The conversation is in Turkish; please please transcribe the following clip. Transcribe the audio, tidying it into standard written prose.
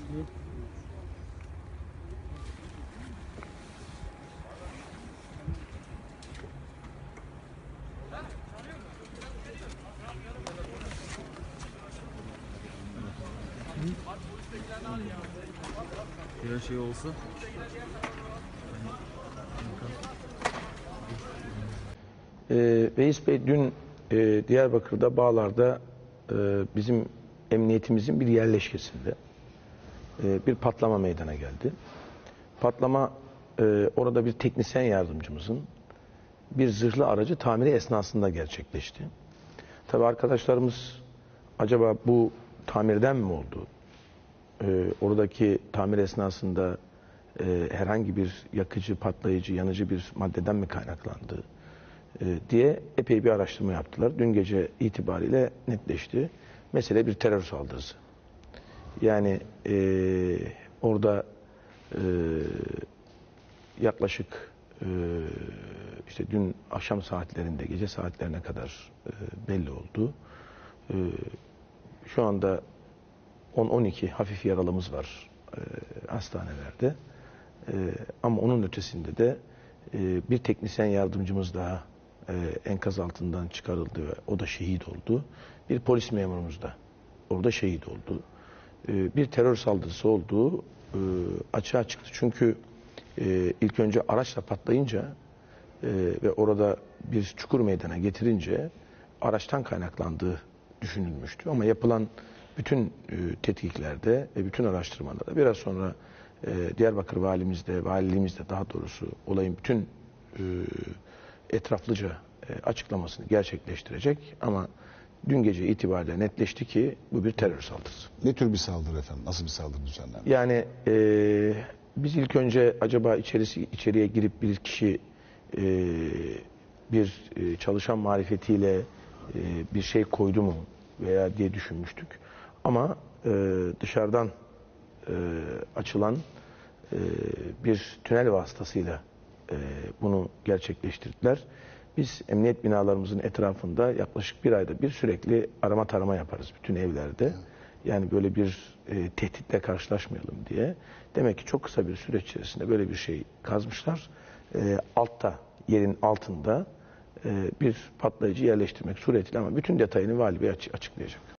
Her şey olsa. Reis Bey dün Diyarbakır'da Bağlar'da bizim emniyetimizin bir yerleşkesinde bir patlama meydana geldi. Patlama orada bir teknisyen yardımcımızın bir zırhlı aracı tamiri esnasında gerçekleşti. Tabii arkadaşlarımız acaba bu tamirden mi oldu? Oradaki tamir esnasında herhangi bir yakıcı, patlayıcı, yanıcı bir maddeden mi kaynaklandı diye epey bir araştırma yaptılar. Dün gece itibariyle netleşti. Mesele bir terör saldırısı. Yani orada yaklaşık işte dün akşam saatlerinde, gece saatlerine kadar belli oldu. Şu anda 10-12 hafif yaralımız var hastanelerde. Ama onun ötesinde de bir teknisyen yardımcımız daha enkaz altından çıkarıldı ve o da şehit oldu. Bir polis memurumuz da orada şehit oldu. Bir terör saldırısı olduğu açığa çıktı. Çünkü ilk önce araçla patlayınca ve orada bir çukur meydana getirince araçtan kaynaklandığı düşünülmüştü. Ama yapılan bütün tetkiklerde ve bütün araştırmalarda biraz sonra Diyarbakır valiliğimizde daha doğrusu olayın bütün etraflıca açıklamasını gerçekleştirecek. Ama dün gece itibariyle netleşti ki bu bir terör saldırısı. Ne tür bir saldırı efendim? Nasıl bir saldırı düzenlendi? Yani biz ilk önce acaba içeriye girip bir kişi bir çalışan marifetiyle bir şey koydu mu veya diye düşünmüştük. Ama dışarıdan açılan bir tünel vasıtasıyla bunu gerçekleştirdiler. Biz emniyet binalarımızın etrafında yaklaşık bir ayda bir sürekli arama tarama yaparız bütün evlerde. Yani böyle bir tehditle karşılaşmayalım diye. Demek ki çok kısa bir süreç içerisinde böyle bir şey kazmışlar. Altta, yerin altında bir patlayıcı yerleştirmek suretiyle ama bütün detayını vali bey açıklayacak.